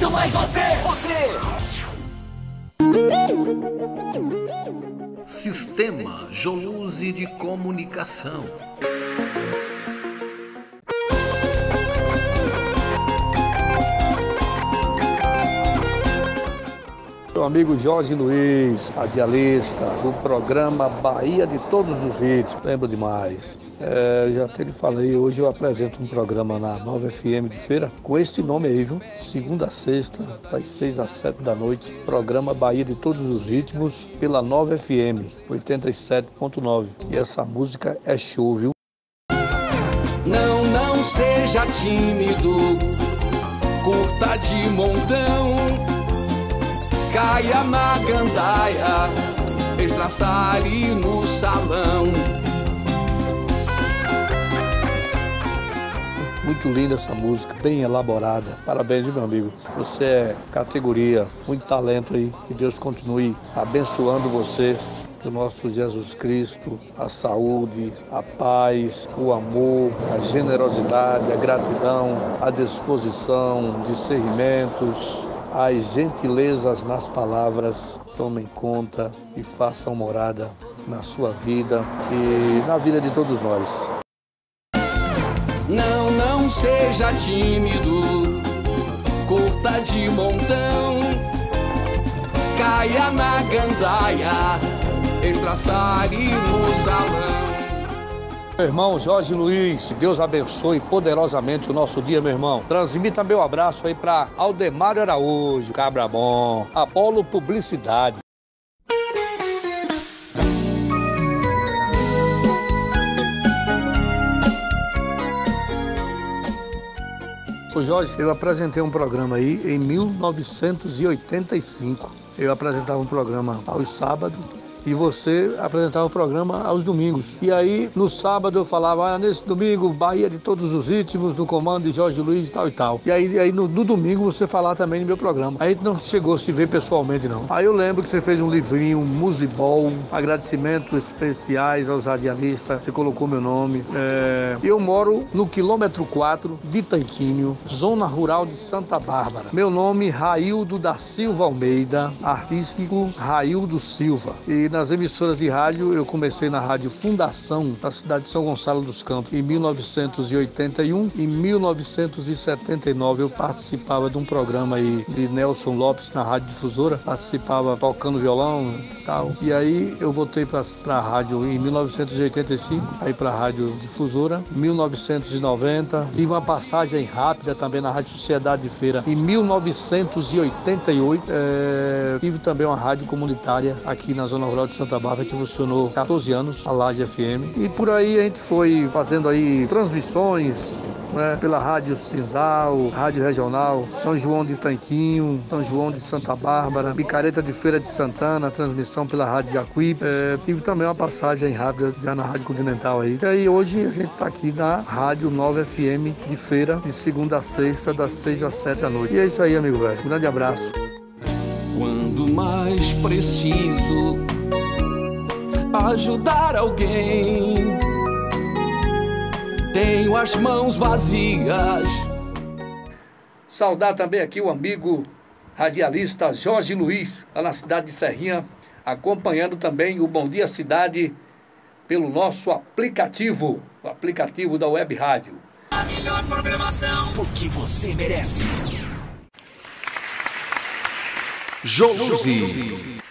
muito mais você. Sistema Joluzi de Comunicação. Meu amigo Jorge Luiz, radialista do programa Bahia de Todos os Ritmos, lembro demais. Já até lhe falei, hoje eu apresento um programa na Nova FM de Feira, com este nome aí, viu? Segunda a sexta, das 6 às 7 da noite, programa Bahia de Todos os Ritmos, pela Nova FM, 87.9. E essa música é show, viu? Não seja tímido, curta de montão, caia na gandaia, estraçalhe no salão. Muito linda essa música, bem elaborada. Parabéns, meu amigo. Você é categoria, muito talento aí. Que Deus continue abençoando você. Do nosso Jesus Cristo, a saúde, a paz, o amor, a generosidade, a gratidão, a disposição, discernimentos, as gentilezas nas palavras. Tomem conta e façam morada na sua vida e na vida de todos nós. Não seja tímido, curta de montão, caia na gandaia, estraçalhe no salão. Meu irmão Jorge Luiz, Deus abençoe poderosamente o nosso dia, meu irmão. Transmita meu abraço aí para Aldemário Araújo, cabra bom, Apolo Publicidade. Ô Jorge, eu apresentei um programa aí em 1985. Eu apresentava um programa aos sábados e você apresentava o programa aos domingos. E aí, no sábado eu falava, nesse domingo, Bahia de Todos os Ritmos, no comando de Jorge Luiz e tal e tal. E aí no domingo você falava também no meu programa. Aí não chegou a se ver pessoalmente, não. Aí eu lembro que você fez um livrinho, um musibol, agradecimentos especiais aos radialistas, você colocou meu nome. Eu moro no quilômetro 4 de Tanquinho, zona rural de Santa Bárbara. Meu nome, Raildo da Silva Almeida, artístico Raildo Silva. E nas emissoras de rádio, eu comecei na Rádio Fundação, na cidade de São Gonçalo dos Campos, em 1981. Em 1979, eu participava de um programa aí de Nelson Lopes na Rádio Difusora, participava tocando violão e tal. E aí eu voltei para a rádio em 1985, aí para a Rádio Difusora. Em 1990, tive uma passagem rápida também na Rádio Sociedade de Feira. Em 1988, tive também uma rádio comunitária aqui na Zona Rural de Santa Bárbara, que funcionou 14 anos, a Laje FM. E por aí a gente foi fazendo aí transmissões, né, pela Rádio Cinzal, Rádio Regional, São João de Tanquinho, São João de Santa Bárbara, Micareta de Feira de Santana, transmissão pela Rádio Jacuí. Tive também uma passagem rápida já na Rádio Continental aí. E aí hoje a gente está aqui na Rádio Nova FM de Feira, de segunda a sexta, das 6 às 7 da noite. E é isso aí, amigo velho. Um grande abraço. Quando mais preciso ajudar alguém, tenho as mãos vazias. Saudar também aqui o amigo radialista Jorge Luiz, lá na cidade de Serrinha, acompanhando também o Bom Dia Cidade pelo nosso aplicativo, o aplicativo da Web Rádio. A melhor programação, o que você merece. Joluzi.